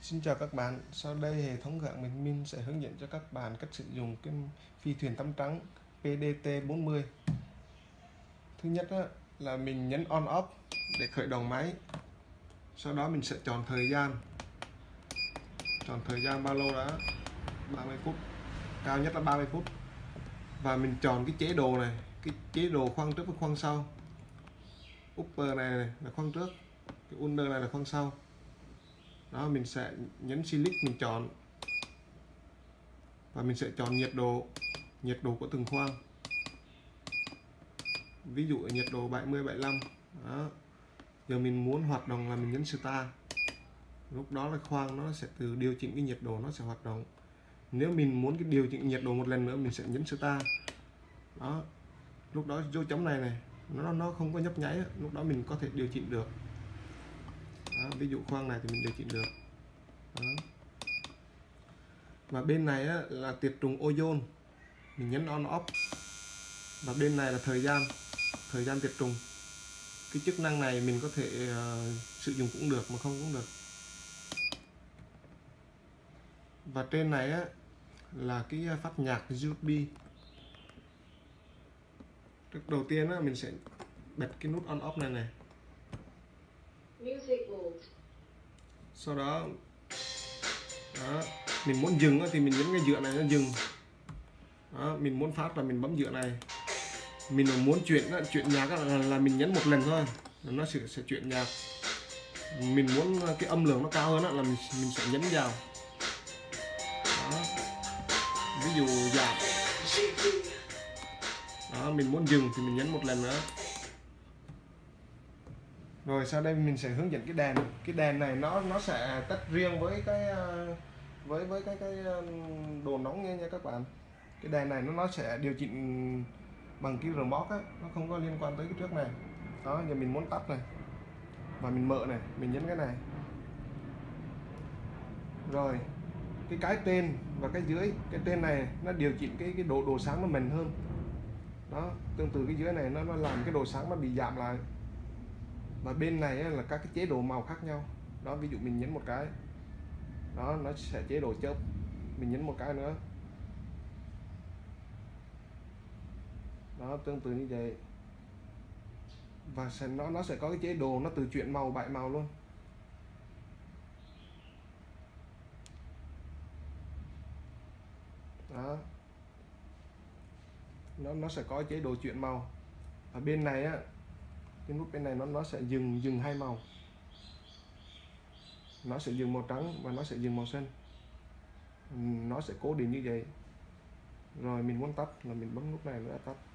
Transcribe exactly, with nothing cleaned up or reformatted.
Xin chào các bạn, sau đây hệ thống cửa hàng Bình Minh sẽ hướng dẫn cho các bạn cách sử dụng cái phi thuyền tắm trắng P D T bốn mươi. Thứ nhất á, là mình nhấn on off để khởi động máy. Sau đó mình sẽ chọn thời gian. Chọn thời gian bao lâu đó? ba mươi phút. Cao nhất là ba mươi phút. Và mình chọn cái chế độ này, cái chế độ khoang trước với khoang sau. Upper này, này là khoang trước, cái under này là khoang sau. Đó, mình sẽ nhấn select, mình chọn và mình sẽ chọn nhiệt độ nhiệt độ của từng khoang, ví dụ nhiệt độ bảy mươi bảy mươi lăm. Đó. Giờ mình muốn hoạt động là mình nhấn start, lúc đó là khoang nó sẽ tự điều chỉnh cái nhiệt độ, nó sẽ hoạt động. Nếu mình muốn cái điều chỉnh nhiệt độ một lần nữa mình sẽ nhấn start. Đó, lúc đó dấu chấm này này nó nó không có nhấp nháy, lúc đó mình có thể điều chỉnh được. Đó, ví dụ khoang này thì mình điều chỉnh được. Đó. Và bên này á, là tiệt trùng ozone, mình nhấn on off. Và bên này là thời gian thời gian tiệt trùng. Cái chức năng này mình có thể uh, sử dụng cũng được mà không cũng được. Và trên này á, là cái phát nhạc u ét bê. Trước đầu tiên á, mình sẽ bật cái nút on off này này. Sau đó, đó mình muốn dừng thì mình nhấn cái dựa này nó dừng. Đó, mình muốn phát là mình bấm dựa này. Mình muốn chuyển chuyển nhạc là, là mình nhấn một lần thôi, nó sẽ sẽ chuyển nhạc. Mình muốn cái âm lượng nó cao hơn là mình mình sẽ nhấn vào. Đó. Ví dụ giảm. Đó, mình muốn dừng thì mình nhấn một lần nữa. Rồi sau đây mình sẽ hướng dẫn cái đèn. Cái đèn này nó nó sẽ tách riêng với cái với với cái cái đồ nóng nha nha các bạn. Cái đèn này nó nó sẽ điều chỉnh bằng cái remote á, nó không có liên quan tới cái trước này. Đó, giờ mình muốn tắt này và mình mở này, mình nhấn cái này. Rồi cái cái trên và cái dưới, cái trên này nó điều chỉnh cái cái độ độ sáng nó mịn hơn. Đó, tương tự cái dưới này nó nó làm cái độ sáng nó bị giảm lại. Và bên này á, là các cái chế độ màu khác nhau. Đó, ví dụ mình nhấn một cái, đó nó sẽ chế độ chớp, mình nhấn một cái nữa. Đó, tương tự như vậy. Và sẽ, nó nó sẽ có cái chế độ nó tự chuyển màu bảy màu luôn. Đó, nó nó sẽ có chế độ chuyển màu. Ở bên này á, cái nút bên này nó nó sẽ dừng dừng hai màu, nó sẽ dừng màu trắng và nó sẽ dừng màu xanh, nó sẽ cố định như vậy. Rồi mình muốn tắt là mình bấm nút này nữa tắt.